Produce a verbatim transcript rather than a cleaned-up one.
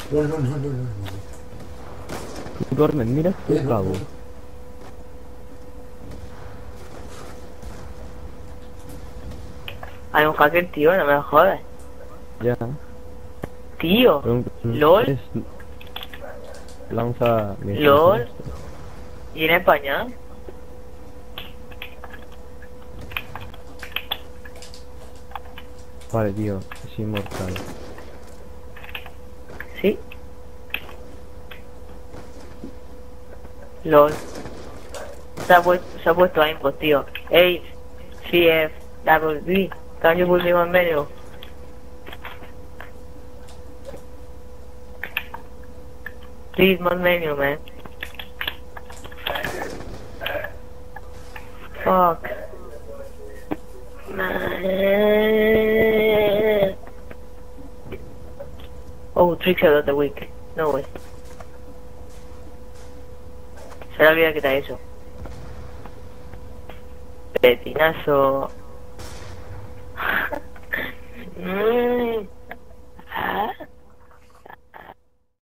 No, no, no, no, no, no. Tú duermes, mira Eh, este no, pavo. no. Hay un hacker, tío, no me jodas. Ya. Tío, Pero, mm, LOL, es... Lanza misiles, LOL, ¿sabes? y en español. Vale, tío, es inmortal. Sí. LOL. Se ha puesto, se ha puesto a impos, tío. H, C F, double B. Can you put me on menu? Please, mon menu, man. Fuck. Man. Oh, trickshot of the week. No way. Se le olvida quitar eso. Petinazo.